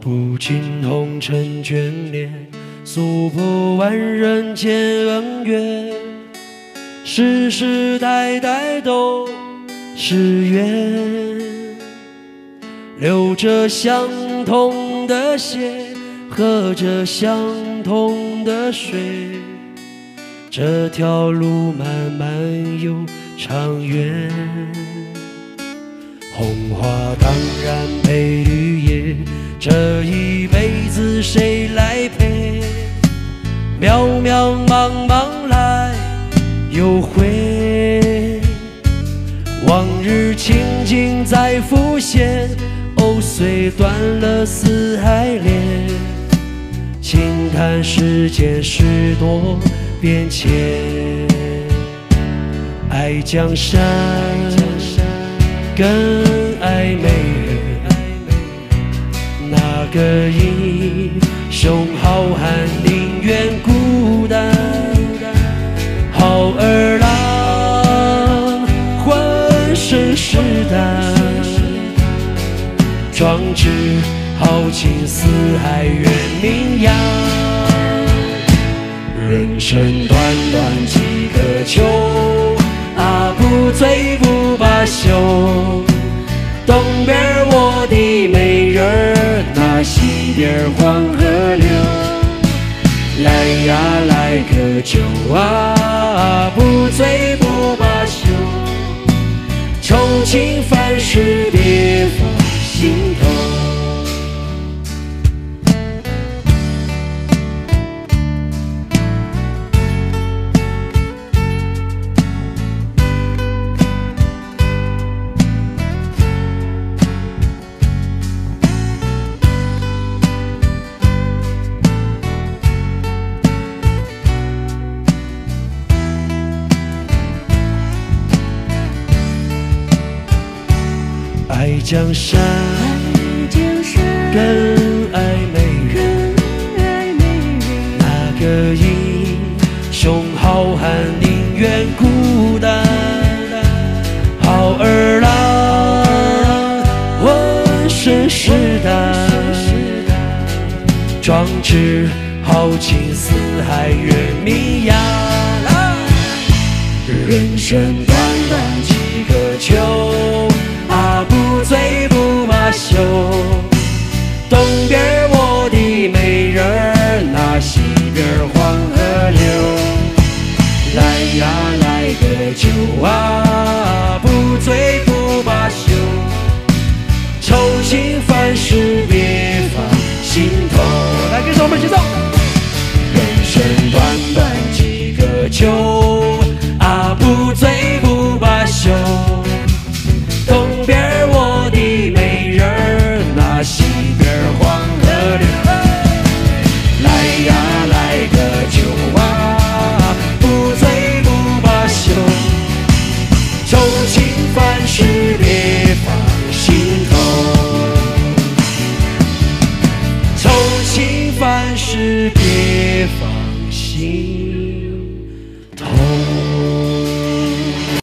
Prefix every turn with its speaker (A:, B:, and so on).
A: 苦尽红尘眷恋，诉不完人间恩怨，世世代代都是缘，流着相同的血，喝着相同的水，这条路漫漫又长远。红花当然配绿叶，这一辈子谁来陪？渺渺茫茫来又回，往日情景再浮现，藕虽断了丝还连。轻叹世间事多变迁，爱江山更爱美人，哪个英雄好汉宁愿孤单？好儿郎浑身是胆，壮志豪情四海远名扬。人生短短几个秋，啊不醉不罢休。东边我的美人儿，那西边黄河流。来呀来个酒啊，不醉不罢休。愁情烦事别放心头。爱江山更爱美人，哪个英雄好汉宁愿孤单？好儿郎浑身是胆，壮志豪情四海远名扬。人生短短几个秋，啊不醉不罢休。东边我的美人儿，那西边黄河流。来呀来个酒啊，不醉不罢休。愁情烦事别放心头。来，跟着我们节奏。